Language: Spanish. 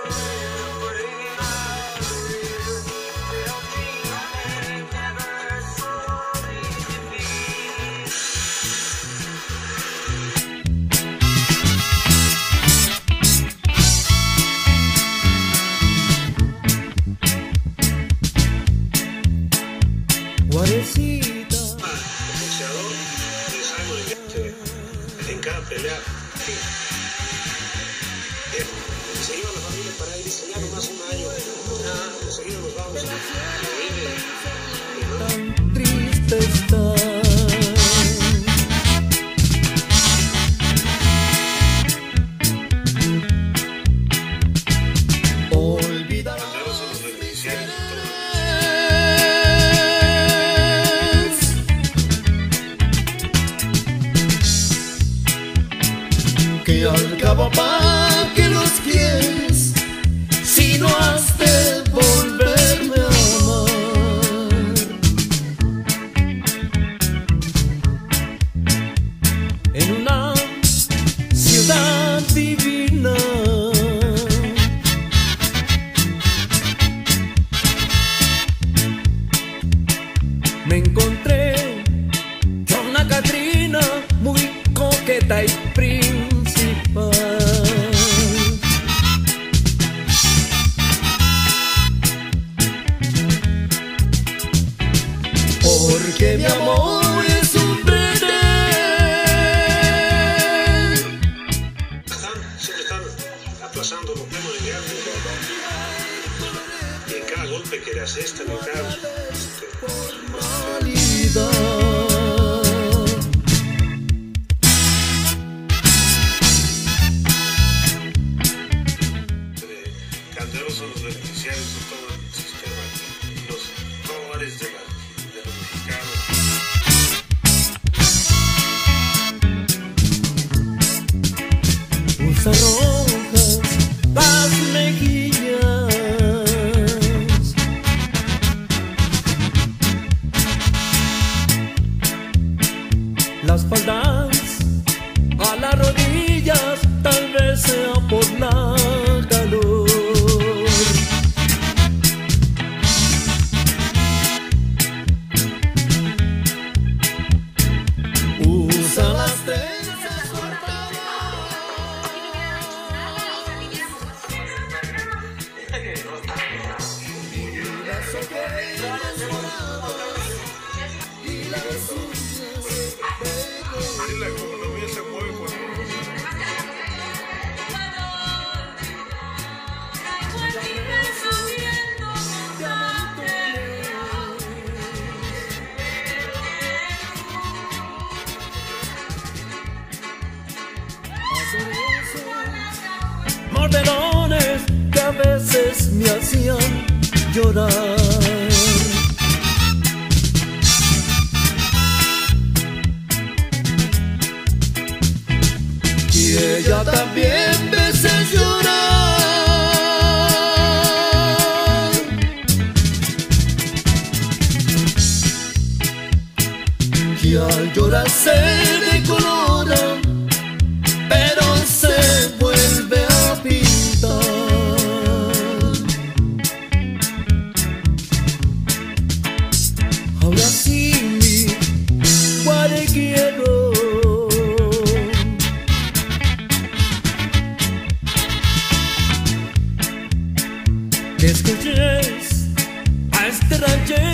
Guarecita. El boxeador es algo de en cada pelea. Se iba la familia para ir, dice, ya nomás un año, ya, enseguida nos vamos. Tan triste está. Olvidar. Canderos son los beneficiarios de todo. Que al cabo pa' que los quieres si no has de volverme a amar. En una ciudad divina me encontré con una Catrina muy coqueta y principal. Porque mi amor es un pretén. Siempre están aplazando los temas de viaje. Y en cada golpe que le asestan, en cada Canderos son los beneficiarios de todo el sistema, los dólares de los mexicanos. Usa rojas las mejillas, las faldas a las rodillas, tal vez sea por la calor. Usa las trenzas cortadas. Y las ojeras moradas y las uñas de color. Y la economía se mueve cuando mordelones que a veces me hacían llorar. Y ella también veces llorar. Y al llorar se decolora, pero se vuelve a pintar. Ahora sí, mi guare quiero que escuches a este ranchero